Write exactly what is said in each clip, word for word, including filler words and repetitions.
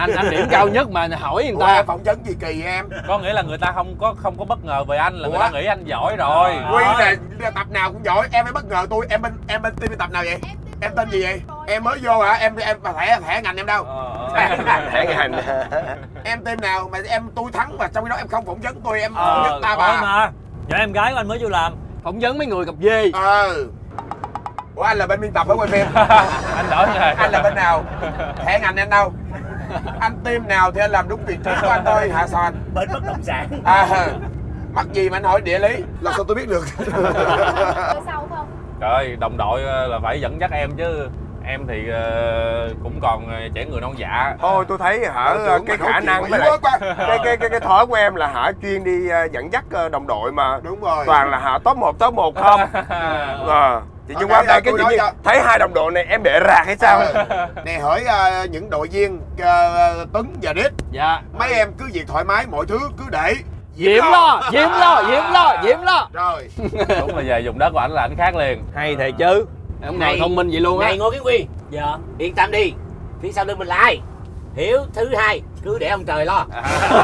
anh anh điểm cao nhất mà hỏi người ta. Ủa, phỏng vấn gì kỳ em? Có nghĩa là người ta không có không có bất ngờ về anh, là Ủa? người ta nghĩ anh giỏi rồi. Quy là tập nào cũng giỏi, em phải bất ngờ tôi. Em bên em bên team tập nào vậy? Em tên gì vậy? Em mới vô hả? Em em thẻ thẻ ngành em đâu? Thẻ ngành. Em team nào mà em tôi thắng mà trong khi đó em không phỏng vấn tôi, em phỏng vấn ta bà. Mà dạ em gái của anh mới vô làm. Phỏng vấn mấy người cặp dê. Ờ. Ủa anh là bên biên tập phải quay phim? Anh đổi rồi. Anh là bên nào? Thẻ ngành em đâu? Anh team nào thì anh làm đúng vị trí của anh thôi hả sao anh? Bên bất động sản. À, mắc gì mà anh hỏi địa lý? Là sao tôi biết được? Sao không? Trời ơi, đồng đội là phải dẫn dắt em chứ. Em thì uh, cũng còn trẻ người non dạ. Thôi tôi thấy hả cái khả năng với lại cái cái cái cái thói của em là hả chuyên đi uh, dẫn dắt uh, đồng đội mà. Đúng rồi. Toàn là hả top một top một không. À, chị nhưng qua đây cái tự nhiên thấy hai đồng đội này em bệ rạc hay sao? Nè hỏi uh, những đội viên uh, Tuấn và Đít. Dạ. Mấy em cứ việc thoải mái, mọi thứ cứ để Diễm lo, Diễm lo, Diễm lo, Diễm lo. Rồi. Đúng là về dùng đất của ảnh là ảnh khác liền. Hay thiệt chứ. Ông này thông minh vậy luôn á. Này Ngô Kiến Quy. Dạ. Yên tâm đi. Phía sau lưng mình là ai? Hiếu thứ hai, cứ để ông trời lo.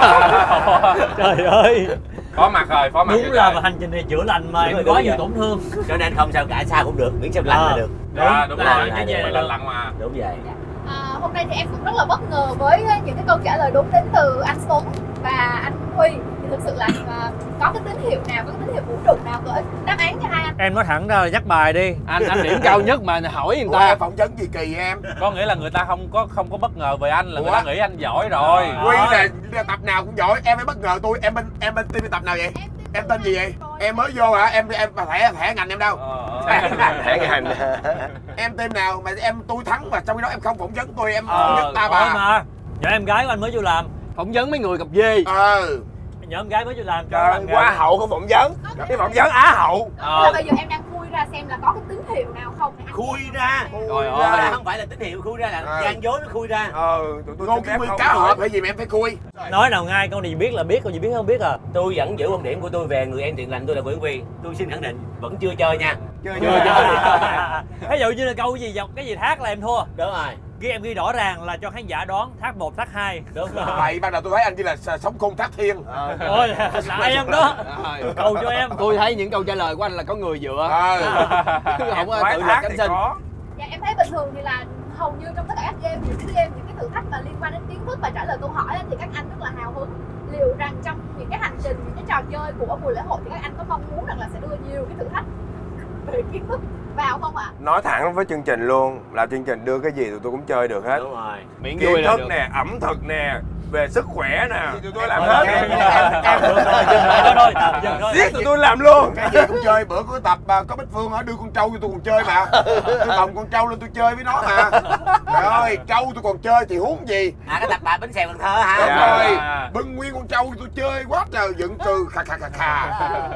Trời ơi. Phó mặt rồi, phó mặt. Đúng là mà hành trình này chữa lành mà em quá nhiều tổn thương. Cho nên không sao cả, sao cũng được, miễn sao lành là được. Dạ đúng rồi, cái gì là lặng mà. Đúng vậy. À, hôm nay thì em cũng rất là bất ngờ với những cái câu trả lời đúng đến từ anh Tuấn và anh Huy. Thì thực sự là uh, có cái tín hiệu nào, có cái tín hiệu vũ trụ nào gửi đáp án cho hai anh? Em nói thẳng ra là nhắc bài đi. Anh anh điểm cao nhất mà hỏi người ta. Ủa, phỏng vấn gì kỳ em? Có nghĩa là người ta không có không có bất ngờ về anh, là Ủa? người ta nghĩ anh giỏi rồi. Quy là tập nào cũng giỏi, em phải bất ngờ tôi. Em bên em bên team tập nào vậy? Em, em tên gì vậy? Em mới vô hả? Em em thẻ thẻ ngành em đâu? Thẻ ngành. Em team nào mà em tôi thắng mà trong khi đó em không phỏng vấn tôi, em phỏng vấn ta bà. Mà dạ em gái của anh mới vô làm. Phỏng vấn mấy người cặp dê. Ờ. Nhờ em gái mới vô làm cho Trời, hoa hậu không phỏng vấn. Đi phỏng vấn á hậu. Là bây giờ em đang khui ra xem là có cái tín hiệu nào không? Khui ra. Trời ơi. Không phải là tín hiệu, khui ra là gian dối nó khui ra. Ờ, tụi tôi Ngô Kiến Quy cá hộp hay gì mà em phải khui? Nói nào ngay, câu này biết là biết, câu gì biết không biết à. Tôi vẫn giữ quan điểm của tôi về người em thiện lành, tôi là Nguyễn Quy. Tôi xin khẳng định vẫn chưa chơi nha. Chưa chưa chơi. Ví dụ như là câu gì dọc cái gì thác là em thua. Đúng rồi. Ghi em ghi rõ ràng là cho khán giả đoán thác một, thác hai. Đúng rồi. Vậy ban đầu tôi thấy anh chỉ là sống khôn thác thiên. Ôi là em đó. Cầu cho em. Tôi thấy những câu trả lời của anh là có người dựa. Không có tự lực cánh sinh. Dạ em thấy bình thường thì là hầu như trong tất cả các game, những cái game, những cái thử thách mà liên quan đến kiến thức và trả lời câu hỏi thì các anh rất là hào hứng. Liệu rằng trong những cái hành trình, những cái trò chơi của mùa lễ hội thì các anh có mong muốn rằng là sẽ đưa nhiều cái thử thách về kiến thức vào không ạ? À? Nói thẳng với chương trình luôn là chương trình đưa cái gì tụi tôi cũng chơi được hết. Đúng rồi. Miễn Kiến vui là thức được. nè, ẩm thực nè, về sức khỏe nè, tụi tôi làm hết. Giết tụi tôi làm luôn. Cái gì cũng chơi. Bữa có tập có Bích Phương ở đưa con trâu cho tôi còn chơi mà. Tôi bồng con trâu lên tôi chơi với nó mà. Trời ơi, trâu tôi còn chơi thì huống gì. À cái tập bài bánh xèo Cần Thơ hả? Đúng rồi. Bưng nguyên con trâu tôi chơi quá trời dựng cừ khà khà khà khà.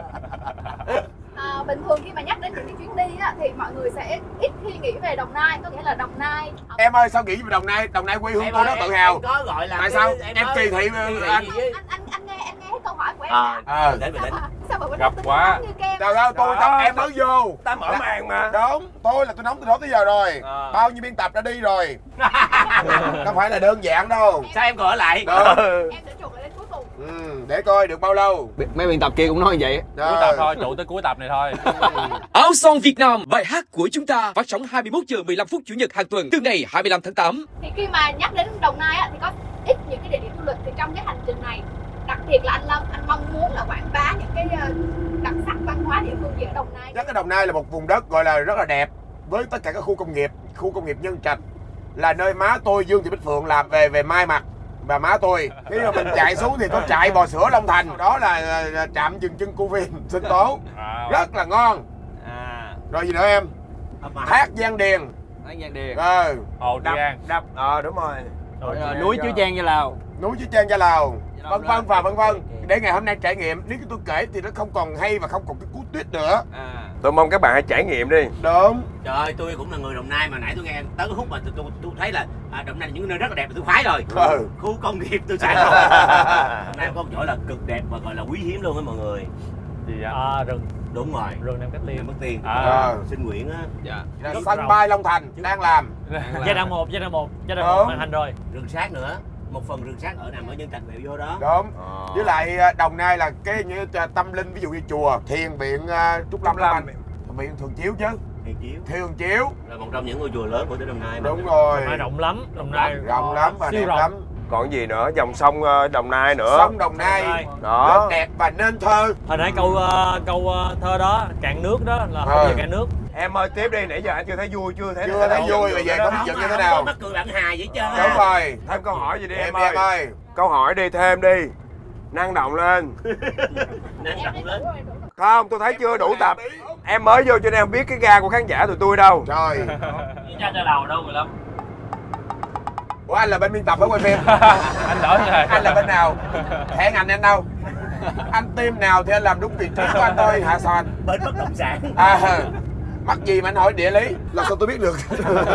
À, bình thường khi mà nhắc đến những cái chuyến đi á, thì mọi người sẽ ít khi nghĩ về Đồng Nai, có nghĩa là Đồng Nai. Em ơi sao nghĩ về Đồng Nai? Đồng Nai quê hương tôi đó tự hào. Có gọi là tại sao em kỳ thị anh anh anh anh nghe em nghe cái câu hỏi của em. À, à. để mình sao mà gặp quá. Trời ơi tôi tập em mới vô. Ta mở màn mà. Đúng, tôi là tôi nóng từ đó tới giờ rồi. À. Bao nhiêu biên tập đã đi rồi. Không phải là đơn giản đâu. Sao em còn ở lại? Ừ. Em sẽ chuột lại đến cuối cùng. Ừ, để coi được bao lâu. Mấy biên tập kia cũng nói như vậy. Cuối tập thôi, trụ tới cuối tập này thôi. Áo Son Việt Nam, bài hát của chúng ta phát sóng hai mươi mốt giờ mười lăm phút chủ nhật hàng tuần từ ngày hai mươi lăm tháng tám. Thì khi mà nhắc đến Đồng Nai á, thì có ít những cái địa điểm du lịch, thì trong cái hành trình này đặc biệt là anh Lâm, anh mong muốn là quảng bá những cái đặc sắc văn hóa địa phương gì ở Đồng Nai. Chắc cái Đồng Nai là một vùng đất gọi là rất là đẹp với tất cả các khu công nghiệp, khu công nghiệp Nhân Trạch là nơi má tôi Dương Thị Bích Phượng làm về về may mặc. Và má tôi khi mà mình chạy xuống thì có trại bò sữa Long Thành, đó là, là, là trạm dừng chân cô Viên sinh tố à, rất là ngon. À. Rồi gì nữa em? Thác Giang Điền. Thác Giang Điền. Ờ. Hồ Trị An. Đập. Ờ à, đúng rồi. Rồi, rồi, núi Chuối Trang Gia Lào. Núi Chuối Trang Gia Lào. Vân vân và vân vân. Để ngày hôm nay trải nghiệm, nếu tôi kể thì nó không còn hay và không còn cái cú tuyết nữa. À. Tôi mong các bạn hãy trải nghiệm đi. Đúng. Trời ơi, tôi cũng là người Đồng Nai mà nãy tôi nghe tới cái khúc mà tôi tôi, tôi thấy là à, Đồng Nai là những nơi rất là đẹp và tôi khoái rồi. Ừ. Khu công nghiệp tôi sẽ không. Đồng Nai có một chỗ là cực đẹp và gọi là quý hiếm luôn á mọi người. Gì vậy? À rừng. Đúng rồi. Rừng Nam Cát Tiên. Nam Cát Tiên. À. À. Sinh Nguyễn á. Dạ. Sân bay Long Thành đang làm. Giai đoạn một, giai đoạn một, giai đoạn một hoàn thành rồi. Rừng sát nữa. một phần rừng sát ở nằm ở Nhân Trạch Bẹo vô đó. Đúng. Ờ. Với lại à, Đồng Nai là cái như tâm linh, ví dụ như chùa Thiền Viện uh, Trúc Lâm Lâm Anh. Thiền Viện Thường Chiếu chứ. Thiền Chiếu. Thường Chiếu. Là một trong những ngôi chùa lớn của tỉnh Đồng Nai mà. Đúng rồi. Đồng Nai rộng lắm, Đồng Nai Rộng lắm và siêu đẹp rộng. lắm. Còn gì nữa, dòng sông ờ, Đồng Nai nữa. Sông Đồng Nai đó rất đẹp và nên thơ. Hồi nãy câu uh, câu uh, thơ đó, cạn nước đó là không Ờ. về cạn nước. Em ơi tiếp đi, nãy giờ anh chưa thấy vui, chưa thấy Chưa thấy vui, bây giờ có biết Không dựng mà như thế không nào. có mắc cười bạn hài vậy chứ. Đúng rồi. Thêm câu hỏi gì đi em, Em ơi. em ơi. Câu hỏi đi, thêm đi. Năng động lên. Năng động lên. Không, tôi thấy chưa đủ tập. Em mới vô cho nên không biết cái ga của khán giả tụi tôi đâu. Trời. Cha cha đầu đâu mười lăm. Ủa anh là bên biên tập ở quay phim? Anh đổi rồi. Anh là bên nào? Thẻ ngành anh đâu? Anh team nào thì anh làm đúng vị trí của anh thôi, hả sao anh? Bên bất động sản. À, mắc gì mà anh hỏi địa lý? Là sao tôi biết được?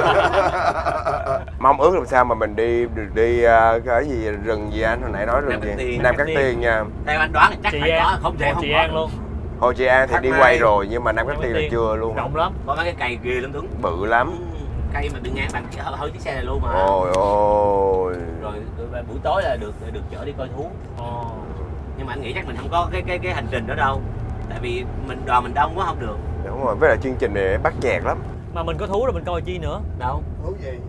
Mong ước làm sao mà mình đi được đi uh, cái gì rừng gì anh hồi nãy nói rừng Nam Cát gì? Tiên. Nam Cát Tiên nha. Theo anh đoán là chắc Chị phải An, có, không thể Hồ không Chị có. An luôn. Hồ Chí An thì Thác đi Mai. quay rồi nhưng mà Nam Cát Nam Tiên Cát là Tiên. chưa luôn. Rộng lắm. Có mấy cái cây ghê lắm Tuấn. Bự lắm. Cây mà đứng ngang bằng cái hơi chiếc xe này luôn mà. Ôi ôi. Rồi buổi tối là được được chở đi coi thú. Ồ. Nhưng mà anh nghĩ chắc mình không có cái cái cái hành trình đó đâu. Tại vì mình đoàn mình đông quá không được. Đúng rồi, với lại chương trình này bắt chẹt lắm. Mà mình có thú rồi mình coi chi nữa. Đâu? Thú gì?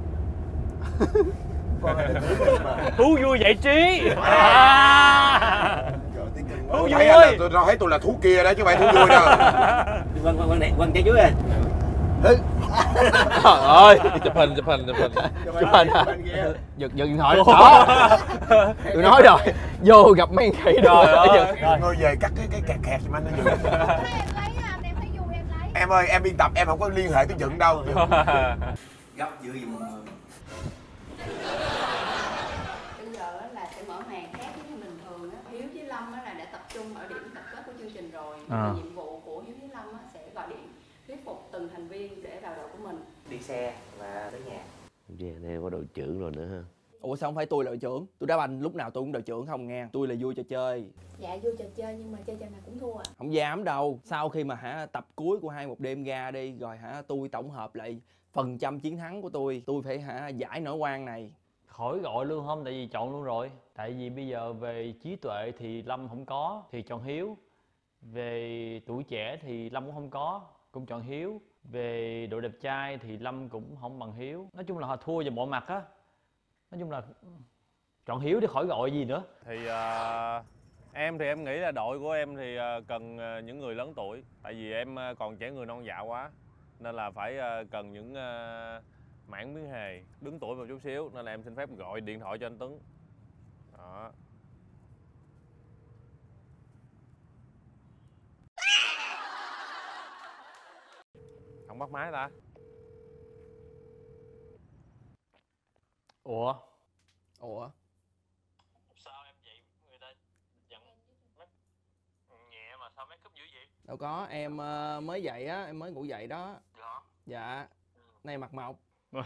Thú vui giải trí. À. Thú vui. Thấy anh là, tôi thấy tôi là thú kia đó chứ không phải thú vui đâu. Quăng quăng quăng này quăng trái dưới lên. Trời ơi. Chụp hình, chụp hình, chụp hình. Chụp hình à? Giật giật điện thoại đó. Tôi nói rồi, vô gặp mấy khỉ Trời rồi. ơi. Ngồi về cắt cái cái kẹt kẹt giùm anh nó dừng. Em lấy anh, em thấy vui em lấy. Em ơi, em biên tập em không có liên hệ tới dựng đâu. Gấp dưới gì mà. Bây giờ á là sẽ mở màn khác với bình thường á. Hiếu với Lâm á là đã tập trung ở điểm tập kết của chương trình rồi. À. Nhiệm vụ của Hiếu với Lâm á sẽ gọi điện thuyết phục từng thành viên để vào đội của mình. Đi xe và tới nhà. Về đây có đội trưởng rồi nữa ha. Ủa sao không phải tôi là đội trưởng? Tôi đá banh lúc nào tôi cũng đội trưởng không nghe. Tôi là vui trò chơi. Dạ vui trò chơi nhưng mà chơi chơi nào cũng thua ạ. Không dám đâu. Sau khi mà hả tập cuối của hai một đêm ra đi rồi hả tôi tổng hợp lại phần trăm chiến thắng của tôi, tôi phải hả giải nổi quan này. Khỏi gọi luôn không, tại vì chọn luôn rồi. Tại vì bây giờ về trí tuệ thì Lâm không có, thì chọn Hiếu. Về tuổi trẻ thì Lâm cũng không có, cũng chọn Hiếu. Về độ đẹp trai thì Lâm cũng không bằng Hiếu. Nói chung là họ thua về mọi mặt á. Nói chung là chọn Hiếu để khỏi gọi gì nữa. Thì uh, em thì em nghĩ là đội của em thì uh, cần uh, những người lớn tuổi. Tại vì em uh, còn trẻ người non dạ quá. Nên là phải uh, cần những uh, mảng miếng hề đứng tuổi một chút xíu. Nên là em xin phép gọi điện thoại cho anh Tuấn. Đó. Không bắt máy ta. Ủa? Ủa? Sao em vậy? Người ta giận make nhẹ mà sao make up dữ vậy? Đâu có, em uh, mới dậy á, em mới ngủ dậy đó. Dạ. Dạ. Này mặt mộc.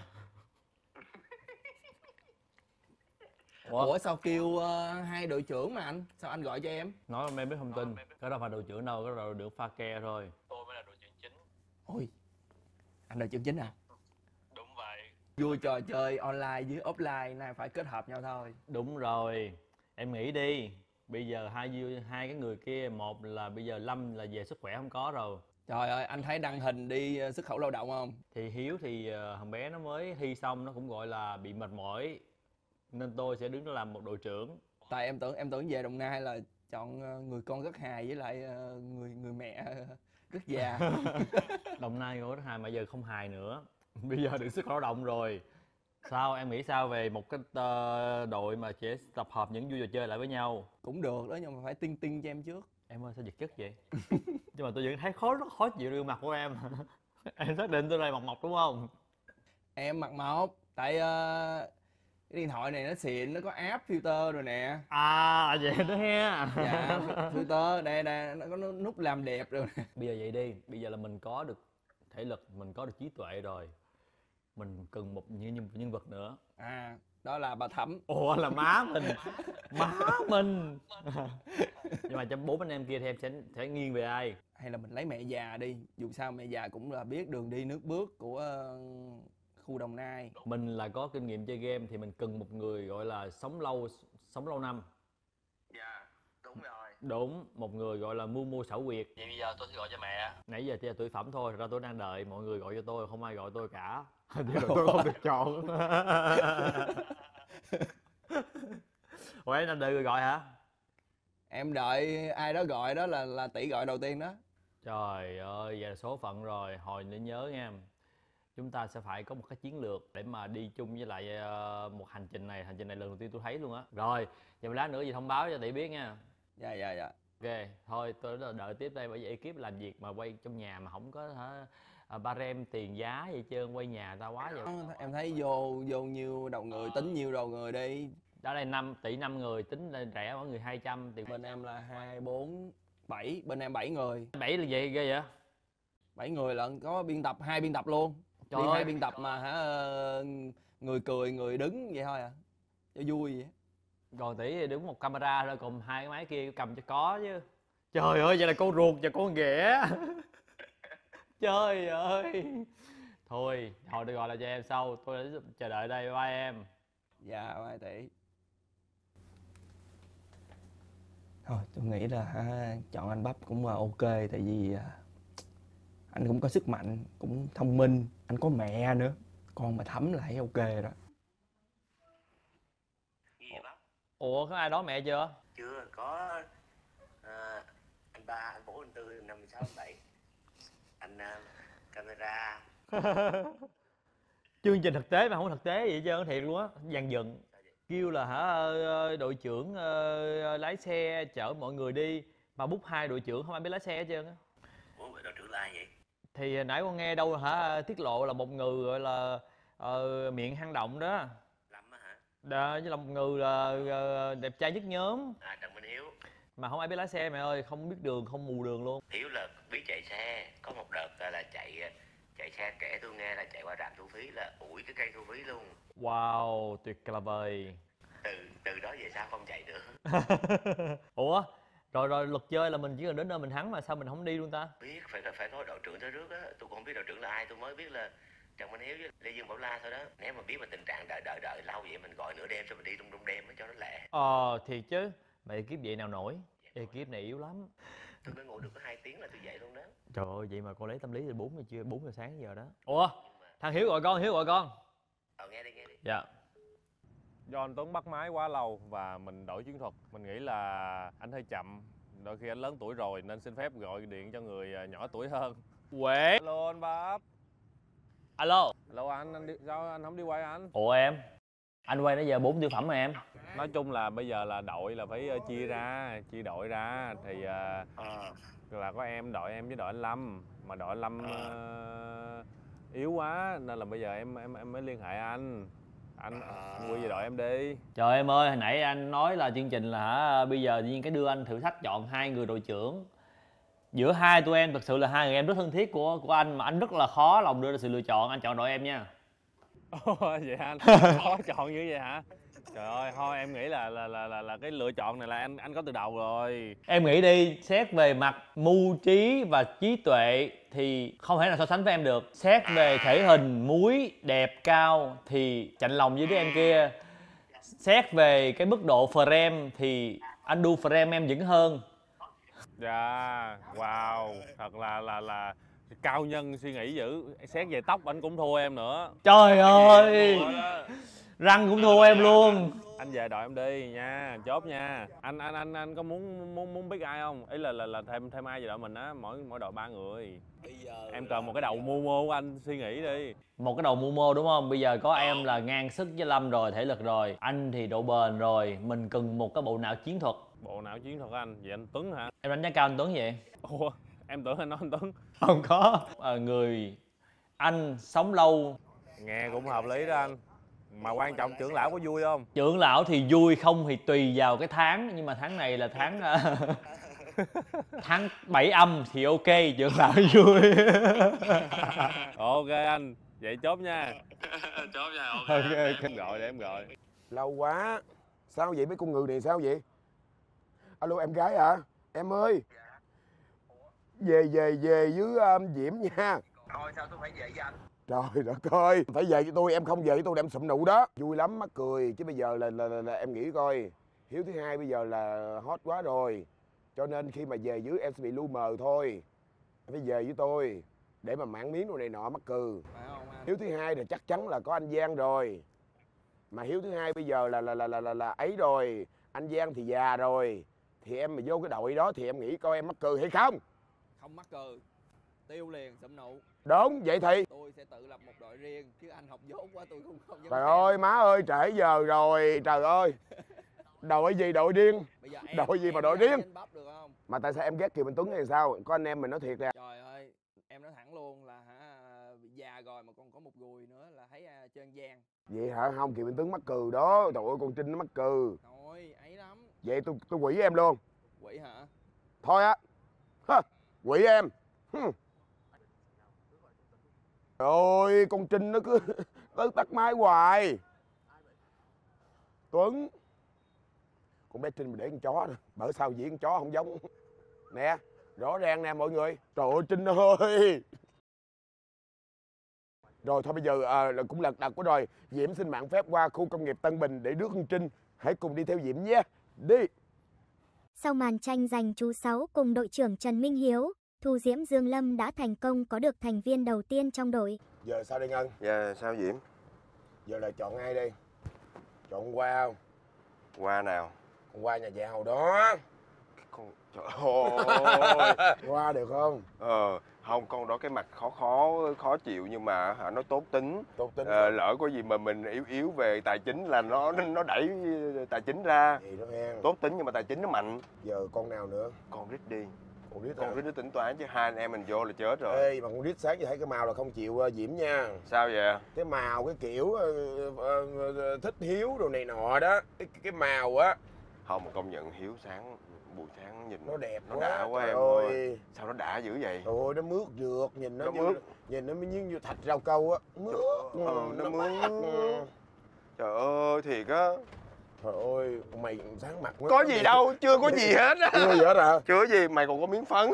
Ủa? Ủa sao kêu uh, hai đội trưởng mà anh? Sao anh gọi cho em? Nói mà em biết thông tin. Cái đó phải đội trưởng đâu, cái đó được pha ke thôi. Tôi mới là đội trưởng chính. Ôi, anh đội trưởng chính à? Đúng vậy. Vui trò chơi online với offline nay phải kết hợp nhau thôi. Đúng rồi. Em nghĩ đi. Bây giờ hai hai cái người kia, một là bây giờ Lâm là về sức khỏe không có rồi. Trời ơi, anh thấy đăng hình đi uh, xuất khẩu lao động không? Thì Hiếu thì uh, thằng bé nó mới thi xong, nó cũng gọi là bị mệt mỏi. Nên tôi sẽ đứng ra làm một đội trưởng. Tại em tưởng em tưởng về Đồng Nai là chọn uh, người con rất hài với lại uh, người người mẹ uh, rất già. Đồng Nai người rất hài mà giờ không hài nữa. Bây giờ được xuất khẩu lao động rồi. Sao em nghĩ sao về một cái uh, đội mà sẽ tập hợp những vui trò chơi lại với nhau? Cũng được đó nhưng mà phải tiên tiên cho em trước. Em ơi sao giật chất vậy? Nhưng mà tôi vẫn thấy khó rất khó chịu gương mặt của em. Em xác định tôi là mặt mộc đúng không? Em mặt mộc tại uh, cái điện thoại này nó xịn, nó có app filter rồi nè. À vậy đó ha. Dạ filter đây nè, nó có nút làm đẹp rồi. Bây giờ vậy đi, bây giờ là mình có được thể lực, mình có được trí tuệ rồi. Mình cần một nhân, nhân vật nữa. À, đó là bà Thẩm. Ủa là má mình. Má mình. Nhưng mà trong bốn anh em kia thì em sẽ, sẽ nghiêng về ai? Hay là mình lấy mẹ già đi, dù sao mẹ già cũng là biết đường đi nước bước của uh, khu Đồng Nai. Mình là có kinh nghiệm chơi game thì mình cần một người gọi là sống lâu sống lâu năm. Dạ, đúng rồi. Đúng, một người gọi là mưu mô xảo quyệt. Vậy bây giờ tôi sẽ gọi cho mẹ. Nãy giờ chỉ là tuổi phẩm thôi, ra tôi đang đợi mọi người gọi cho tôi, không ai gọi tôi cả. Thì tôi không được chọn. Ủa em đang đợi người gọi hả? Em đợi ai đó gọi đó là là tỷ gọi đầu tiên đó. Trời ơi, vậy là số phận rồi. Hồi nữa nhớ nha, chúng ta sẽ phải có một cái chiến lược để mà đi chung với lại uh, một hành trình này. Hành trình này lần đầu tiên tôi thấy luôn á. Rồi, giờ một lát nữa gì thông báo cho tỷ biết nha. Dạ dạ dạ. Ok, thôi tôi đã đợi tiếp đây, bởi vì ekip làm việc mà quay trong nhà mà không có hả, à, ba rem tiền giá gì trơn, quay nhà ta quá vậy. Em thấy vô vô nhiêu đầu người, tính nhiêu đầu người đi. Đó đây năm tỷ năm người, tính lên rẻ mỗi người hai trăm thì bên em là hai bốn bảy, bên em bảy người. bảy là vậy ghê vậy? bảy người lận, có biên tập, hai biên tập luôn. Trời đi ơi. hai biên tập mà hả, người cười người đứng vậy thôi à, cho vui vậy. Còn tỷ thì đứng một camera rồi, còn hai cái máy kia cầm cho có chứ. Trời ơi, vậy là con ruột và con ghẻ. Trời ơi. Thôi, hồi được gọi là cho em sau, tôi đã chờ đợi đây, bye em. Dạ, bye tỷ. Thôi, tôi nghĩ là ha, chọn anh Bắp cũng là ok, tại vì anh cũng có sức mạnh, cũng thông minh, anh có mẹ nữa, con mà thấm lại ok rồi đó. Ủa, có ai đó mẹ chưa? Chưa, có uh, anh ba, anh bốn, anh tư, năm, sáu, bảy. Anh uh, camera. Chương trình thực tế mà không thực tế vậy trơn, thiệt luôn á, dàn dựng. Kêu là hả đội trưởng uh, lái xe chở mọi người đi, mà bút hai đội trưởng không ai biết lái xe hết trơn á. Ủa, đội trưởng là ai vậy? Thì nãy con nghe đâu hả tiết lộ là một người gọi là uh, miệng hang động đó. Lâm á hả? Đó, với là một người là uh, đẹp trai nhất nhóm. À, Trần Minh Hiếu. Mà không ai biết lái xe mẹ ơi, không biết đường, không mù đường luôn. Hiếu là biết chạy xe, có một đợt là chạy chạy xe kể tôi nghe là chạy qua trạm thu phí là ủi cái cây thu phí luôn. Wow, tuyệt vời. Từ từ đó về sao không chạy nữa. Ủa, rồi rồi luật chơi là mình chỉ cần đến nơi mình thắng mà sao mình không đi luôn ta? Biết phải phải có đội trưởng tới trước á, tôi cũng không biết đội trưởng là ai, tôi mới biết là Trần Minh Hiếu với Lê Dương Bảo La thôi đó. Nếu mà biết mà tình trạng đợi đợi đợi lâu vậy mình gọi nửa đêm sao mình đi trong trong đêm cho nó lẹ. Ờ thiệt chứ, mà ekip vậy nào nổi, ekip này yếu lắm. Tôi mới ngủ được có hai tiếng là tôi dậy luôn đó. Trời ơi, vậy mà con lấy tâm lý từ bốn giờ trưa, bốn giờ sáng giờ đó. Ủa, thằng Hiếu gọi con, Hiếu gọi con. Ờ nghe đi nghe đi. Dạ. Do anh Tuấn bắt máy quá lâu và mình đổi chiến thuật, mình nghĩ là anh hơi chậm, đôi khi anh lớn tuổi rồi nên xin phép gọi điện cho người nhỏ tuổi hơn. Quế. Alo anh Bắp. Alo. Alo anh, anh đi, sao anh không đi quay anh? Ủa em, anh quay nãy giờ bốn tiểu phẩm mà em. Nói chung là bây giờ là đội là phải chia ra, chia đội ra thì uh, là có em, đội em với đội anh Lâm, mà đội anh Lâm uh, yếu quá nên là bây giờ em em em mới liên hệ anh. Anh quy về đội em đi. Trời em ơi, hồi nãy anh nói là chương trình là hả, bây giờ nhiên cái đưa anh thử thách chọn hai người đội trưởng. Giữa hai tụi em thực sự là hai người em rất thân thiết của của anh, mà anh rất là khó lòng đưa ra sự lựa chọn, anh chọn đội em nha. Ồ, vậy anh khó chọn như vậy hả? Trời ơi, thôi em nghĩ là là là là, là cái lựa chọn này là anh anh có từ đầu rồi. Em nghĩ đi, xét về mặt mưu trí và trí tuệ thì không thể nào so sánh với em được. Xét về thể hình, múi, đẹp, cao thì chạnh lòng với đứa em kia. Xét về cái mức độ frame thì anh đu frame em vẫn hơn. Dạ, wow, thật là là là cao nhân suy nghĩ dữ. Xét về tóc anh cũng thua em nữa. Trời ơi, răng cũng thua em luôn. Anh về đội em đi nha, chốt nha. Anh anh anh anh có muốn muốn muốn biết ai không? Ý là là là thêm thêm ai về đội mình á, mỗi mỗi đội ba người. Bây giờ em cần một cái đầu mưu mô của anh suy nghĩ đi. Một cái đầu mưu mô đúng không? Bây giờ có em là ngang sức với Lâm rồi, thể lực rồi. Anh thì độ bền rồi, mình cần một cái bộ não chiến thuật. Bộ não chiến thuật anh, vậy anh Tuấn hả? Em đánh giá cao anh Tuấn vậy? Ủa, em tưởng anh nói anh Tuấn. Không có. À, người anh sống lâu. Nghe cũng hợp lý đó anh. Mà quan trọng trưởng lão có vui không? Trưởng lão thì vui không thì tùy vào cái tháng. Nhưng mà tháng này là tháng tháng bảy âm thì ok, trưởng lão vui. Ok anh, vậy chốt nha. Chốt nha, ok. Okay, em gọi để em gọi. Lâu quá. Sao vậy mấy con người này sao vậy? Alo em gái hả? Em ơi. Về về về với um, Diễm nha. Thôi sao tôi phải về với anh? Trời đất ơi, phải về với tôi, em không về với tôi để em sụm nụ đó. Vui lắm, mắc cười. Chứ bây giờ là, là, là, là em nghĩ coi, Hiếu thứ hai bây giờ là hot quá rồi. Cho nên khi mà về dưới em sẽ bị lu mờ thôi. Em phải về với tôi để mà mảng miếng đồ này nọ mắc cừ. Hiếu thứ hai thì chắc chắn là có anh Giang rồi. Mà Hiếu thứ hai bây giờ là là là là là, là ấy rồi, anh Giang thì già rồi. Thì em mà vô cái đội đó thì em nghĩ coi em mắc cừ hay không? Không mắc cừ, tiêu liền sụm nụ. Đúng, vậy thì tôi sẽ tự lập một đội riêng, chứ anh học dốt quá tôi cũng không dám. Trời ơi má ơi, trễ giờ rồi, trời ơi. Đội gì đội điên? Đội gì mà đội điên? Mà tại sao em ghét Kiều Minh Tuấn hay sao? Có anh em mình nói thiệt nè. Trời ơi, em nói thẳng luôn là hả, già rồi mà còn có một gùi nữa là thấy uh, trơn gian. Vậy hả? Không, Kiều Minh Tuấn mắc cừ đó. Trời ơi, con Trinh nó mắc cừ. Thôi, ấy lắm. Vậy tôi tôi quỷ em luôn. Quỷ hả? Thôi á. Hả? Quỷ em. Hừm. Trời ơi, con Trinh nó cứ tới tắt máy hoài. Tuấn. Con bé Trinh mà để con chó nè, bởi sao diễn con chó không giống. Nè, rõ ràng nè mọi người. Trời ơi Trinh ơi. Rồi thôi bây giờ à, cũng lật đật quá rồi. Diễm xin mạng phép qua khu công nghiệp Tân Bình để rước con Trinh. Hãy cùng đi theo Diễm nhé. Đi. Sau màn tranh giành chú Sáu cùng đội trưởng Trần Minh Hiếu, Thu Diễm Dương Lâm đã thành công có được thành viên đầu tiên trong đội. Giờ sao đây Ngân? Dạ sao Diễm? Giờ là chọn ai đây? Chọn Hoa không? Hoa nào? Con Hoa nhà giàu đó. Con trời ơi. Hoa được không? Ờ không, con đó cái mặt khó khó khó chịu nhưng mà hả nó tốt tính. Tốt tính. Ờ, lỡ có gì mà mình yếu yếu về tài chính là nó nó đẩy tài chính ra. Vậy đó hen. Tốt tính nhưng mà tài chính nó mạnh. Giờ con nào nữa? Con Rít đi. Con Rít. Con Rít nó tính toán chứ hai anh em mình vô là chết rồi. Ê mà con Rít sáng giờ thấy cái màu là không chịu uh, Diễm nha. Sao vậy? Cái màu cái kiểu uh, uh, uh, thích Hiếu đồ này nọ đó. Cái cái màu á. Không, công nhận Hiếu sáng buổi sáng nhìn nó đẹp nó quá, đã quá em ơi. ơi. Sao nó đã dữ vậy? Ôi nó mướt dược, nhìn nó, Nó như, mướt. nhìn nó như như thạch rau câu á. Mướt. Trời, ừ, nó nó mướt. mát. Trời ơi thiệt á. Trời ơi mày sáng mặt quá. Có gì đâu, chưa có gì hết á. Chưa gì hết hả? Chưa gì, mày còn có miếng phấn.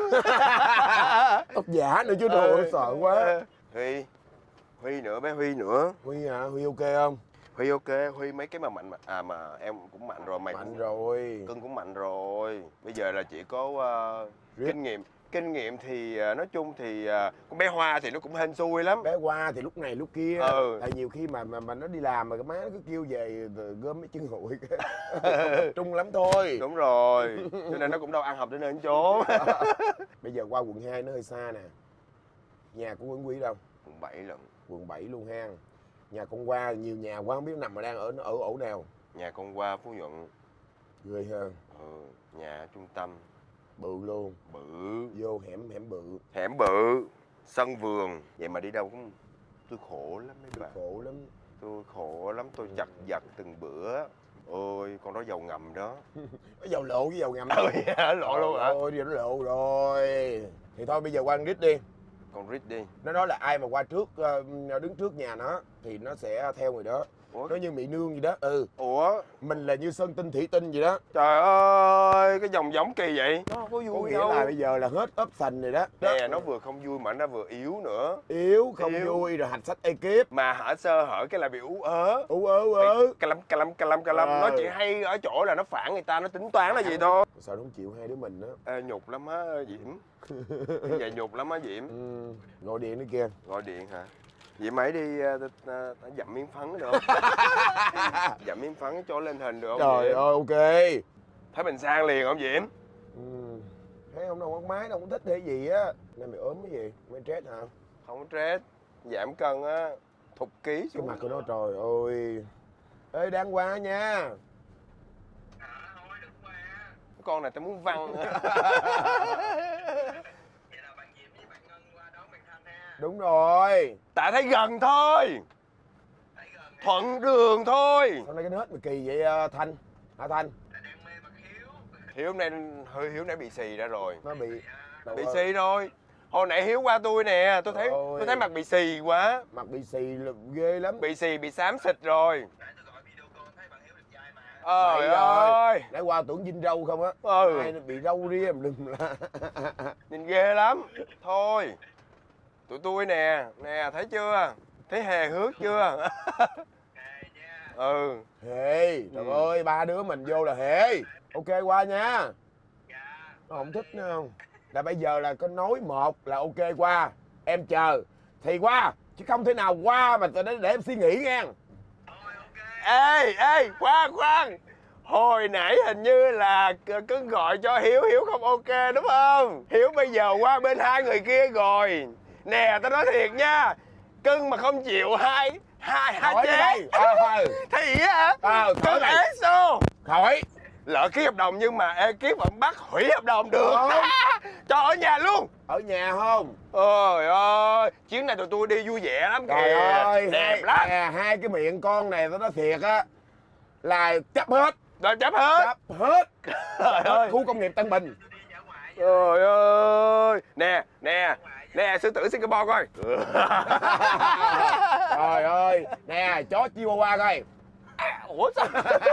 Tóc giả nữa chứ đồ, sợ quá. Huy, Huy nữa, bé Huy nữa. Huy hả? Huy ok không? Huy ok, Huy mấy cái mà mạnh mà à mà em cũng mạnh rồi, mày mạnh cũng, rồi. Cưng cũng mạnh rồi. Bây giờ là chỉ có uh, kinh nghiệm. Kinh nghiệm thì uh, nói chung thì uh, con bé Hoa thì nó cũng hên xui lắm. Bé Hoa thì lúc này lúc kia. Ừ. Tại nhiều khi mà mà, mà nó đi làm mà cái má nó cứ kêu về gom mấy chân hụi tập trung lắm thôi. Đúng rồi. Cho nên nó cũng đâu ăn học đến nơi chỗ. Bây giờ qua quận hai nó hơi xa nè. Nhà của Nguyễn Quý đâu? Quận bảy lận. Quận bảy luôn ha. Nhà con Hoa nhiều nhà quá không biết nằm mà đang ở ở ổ nào. Nhà con Hoa Phú Nhuận. Ghê ha. Ừ, nhà trung tâm. Bự luôn. Bự. Vô hẻm hẻm bự. Hẻm bự. Sân vườn. Vậy mà đi đâu cũng tôi khổ lắm mấy bạn. Khổ lắm. Tôi khổ lắm, tôi chặt vặt từng bữa. Ôi, con đó dầu ngầm đó. Cái dầu lộ với dầu ngầm. Ừ, lộ luôn hả? Ôi, giờ nó lộ rồi. Thì thôi bây giờ qua con Rít đi. Con Rít đi. Nó nói là ai mà qua trước, đứng trước nhà nó thì nó sẽ theo người đó. Ủa? Nó như Mỹ Nương gì đó. Ừ. Ủa? Mình là như Sơn Tinh Thủy Tinh gì đó. Trời ơi, cái dòng giống kỳ vậy. Nó không có vui có nghĩa đâu. là bây giờ là hết option rồi đó. Nè, nó vừa không vui mà nó vừa yếu nữa. Yếu, không Yếu. vui rồi hành sách ekip. Mà hở sơ hở cái là bị ú ớ. Ú ớ, ú ớ. Cà lâm, cà lâm, cà lâm, cà lâm. Ờ. Nó chỉ hay ở chỗ là nó phản người ta, nó tính toán là gì thôi. Sao nó không chịu hai đứa mình đó. Ê, nhục lắm á Diễm. Như vậy nhục lắm á Diễm. Ừ. Gọi điện nữa kia. Gọi điện hả? Vậy mấy đi uh, uh, uh, dặm miếng phấn được không? Dặm miếng phấn cho lên hình được không? Trời Diễm? ơi, ok. Thấy mình sang liền không Diễm? Ừ. Thấy ông đâu con máy đâu cũng thích hay gì á. Nên mày ốm cái gì? Mày stress hả? Không stress. Giảm cân á. Thục ký Cái xuống. mặt của nó trời ơi. Ê đang qua nha. Con này tao muốn văng. Đúng rồi. Tại thấy gần thôi. Thuận đường thôi. Sao nay cái nết mày kỳ vậy Thanh? Hả Thanh? Hiếu hôm nay hơi Hiếu nãy bị xì ra rồi. Nó bị Bị xì rồi. Hồi nãy Hiếu qua tôi nè, tôi thấy Ôi. tôi thấy mặt bị xì quá. Mặt bị xì là ghê lắm. Bị xì bị xám xịt rồi. Trời Trời ơi. Nãy qua tưởng dinh râu không á. Ừ. Ai nó bị râu ria đừng là. Nhìn ghê lắm. Thôi. Tụi tôi nè, nè thấy chưa? Thấy hề hước chưa? Ừ. Hề, trời ừ. ơi, ba đứa mình vô là hề. Ok qua nha. Nó không thích nữa không? Là bây giờ là có nói một là ok qua. Em chờ thì qua, chứ không thể nào qua mà để, để em suy nghĩ nghe. Ê, ê, khoan, khoan. Hồi nãy hình như là cưng gọi cho Hiếu, Hiếu không ok đúng không? Hiếu bây giờ qua bên hai người kia rồi. Nè, tao nói thiệt nha. Cưng mà không chịu hai, hai, hai chế à, thì á, à, cưng ế xô. Khỏi. Lỡ ký hợp đồng nhưng mà ekip vẫn bắt hủy hợp đồng được. Cho ở nhà luôn. Ở nhà không? Ôi ơi, chuyến này tụi tôi đi vui vẻ lắm kìa. Trời ơi, đẹp hai, lắm. À, hai cái miệng con này tao nói thiệt á là chấp hết. Rồi chấp hết. Chấp hết. Chấp hết khu công nghiệp Tân Bình. Trời ơi. Nè, nè. Nè, sư tử Singapore coi. Trời ơi. Nè, chó Chihuahua coi. Ủa sao?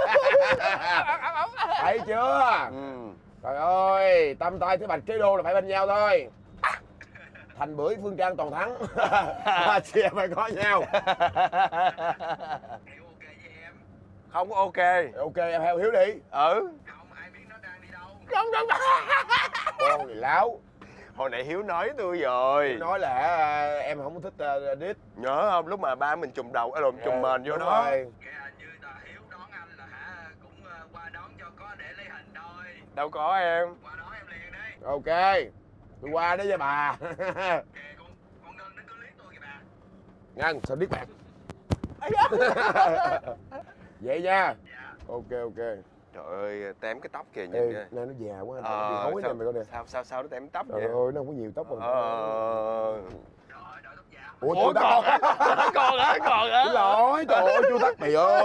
Thấy chưa? Ừ. Trời ơi, tâm tay thứ bạch kế đô là phải bên nhau thôi. Thành bưởi Phương Trang toàn thắng. Ba chia phải có nhau. Không có ok. Ok em theo Hiếu đi. Ừ. Không ai biết nó đang đi đâu. Không không. Con này láo. Hồi nãy Hiếu nói tôi rồi. Hiếu nói là em không thích uh, đít. Nhớ không, lúc mà ba mình trùm đầu, lộn trùm mền vô đó. Như là Hiếu đón anh là hả, cũng qua đón cho có để lấy hình thôi. Đâu có em. Qua đón em liền đi. Ok. Tôi qua đó với bà. Kìa, con, con Ngân nó cứ liếc tôi kìa bà. Ngân, sao liếc bạn? Vậy nha. Dạ. Ok ok. Trời ơi, tém cái tóc kìa nhìn Ê, kìa. nay nó già quá, nó Ờ, bị hối sao, nè mày coi nè. sao, sao, sao nó tém tóc Trời vậy? ơi, nó không có nhiều tóc rồi. Ờ... Ủa, Ủa còn hả? Còn hả? Còn hả? Xin lỗi, trời ơi, chú Tắc mày ơi.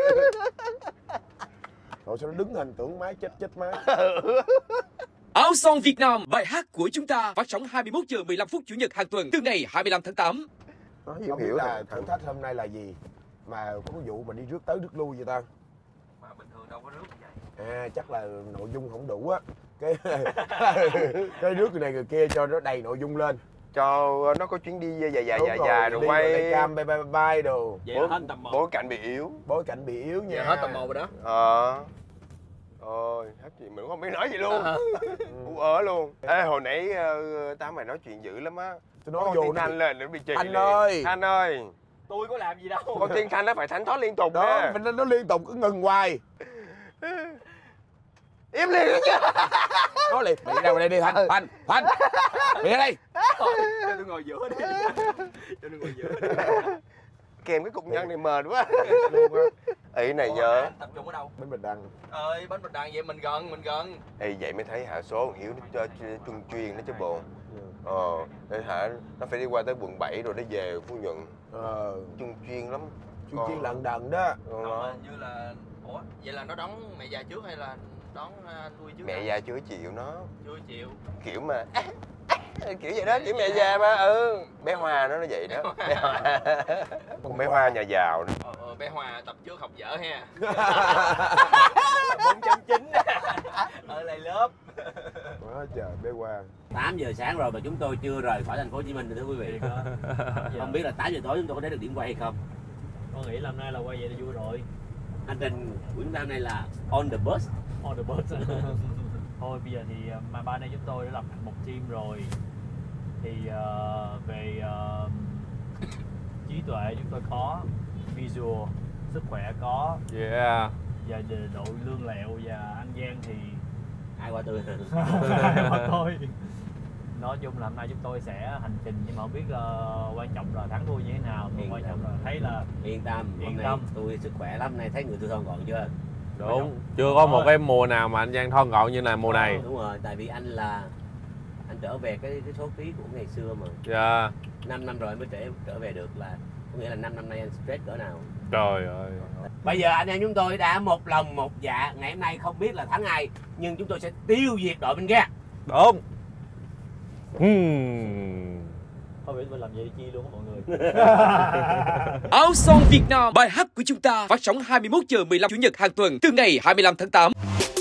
Rồi sao nó đứng hình tưởng má chết chết má. Áo Son Việt Nam, bài hát của chúng ta phát sóng hai mươi mốt giờ mười lăm phút chủ nhật hàng tuần từ ngày hai mươi lăm tháng tám. Nói không biết là thử thách hôm nay là gì mà có cái vụ mà đi rước tới rước lui vậy ta? Mà bình thường đâu có rước vậy. À chắc là nội dung không đủ á. Cái cái rước người này người kia cho nó đầy nội dung lên. Cho nó có chuyến đi dài dài dài rồi, dài rồi quay cam bay bay bay đồ. Vậy là hết tầm một. Bối cảnh bị yếu. Bối cảnh bị yếu nha. Vậy hết tầm một rồi đó. Ờ. Ôi, hết gì mình cũng không biết nói gì luôn. U ớ luôn. Ê, hồi nãy uh, tao mày nói chuyện dữ lắm á. Tôi nói vô Thanh lên nó bị chì. Thanh ơi. Thanh ơi. Tôi có làm gì đâu. Con tiên Thanh nó phải thánh thoát liên tục đó. Nó, nó liên tục cứ ngừng hoài. Im liền chứ. Nói liền. Mày đi ra ngoài đây đi Thanh. Thanh. Thanh. Mày ra đây. Cho tôi ngồi giữa đi. Cho tôi ngồi giữa đi. Kèm cái cục nhân này mệt quá. Ý này nhớ. Tập trung ở đâu? Bến Bạch Đằng. Ơi, Bến Bạch Đằng vậy mình gần, mình gần. Ê, vậy mới thấy hả số Hiếu nó cho trung chuyên nó chứ bộ. Ờ, để hả nó phải đi qua tới quận bảy rồi nó về Phú Nhuận. Ờ, trung chuyên lắm. Trung chuyên lận đận đó. Ờ, như là ủa, vậy là nó đón mẹ già trước hay là đón anh Vui trước? Mẹ già chưa chịu nó. Chưa chịu. Kiểu mà kiểu vậy đó, kiểu mẹ già mà. Ừ, bé Hoa nó nó vậy đó. Bé Hoa. Con bé Hoa nhà giàu đó. Ờ, ờ, bé Hoa tập trước học dở ha. bốn chấm chín ở lại lớp. Quá trời bé Hoa. tám giờ sáng rồi mà chúng tôi chưa rời khỏi thành phố Hồ Chí Minh thưa quý vị. Không biết là tám giờ tối chúng tôi có đến được điểm quay hay không? Con nghĩ năm nay là quay vậy là vui rồi. Hành trình của chúng ta hôm nay là on the bus. On the bus. Thôi bây giờ thì mà ba nay chúng tôi đã lập thành một team rồi. Thì uh, về uh, trí tuệ chúng tôi có, visual, sức khỏe có. Yeah. Và đội lương lẹo và anh Giang thì ai qua tôi. ai qua tôi. Nói chung là hôm nay chúng tôi sẽ hành trình nhưng mà không biết uh, quan trọng là thắng thua như thế nào. Yên quan trọng là thấy là yên tâm. Yên hôm tâm. nay tôi sức khỏe lắm, nay thấy người tôi thon gọn chưa? Đúng, chưa có một cái mùa nào mà anh Giang thon gọn như này mùa này. Đúng rồi, tại vì anh là anh trở về cái cái số ký của ngày xưa mà. Dạ. Yeah. năm năm rồi mới trở trở về được, là có nghĩa là năm năm nay anh stress cỡ nào. Trời ơi. Bây giờ anh em chúng tôi đã một lòng một dạ, ngày hôm nay không biết là thắng ai nhưng chúng tôi sẽ tiêu diệt đội bên kia. Đúng. Hmm. Không biết mình làm gì để chi luôn á mọi người. Áo Son Việt Nam, bài hát của chúng ta phát sóng hai mươi mốt giờ mười lăm chủ nhật hàng tuần từ ngày hai mươi lăm tháng tám.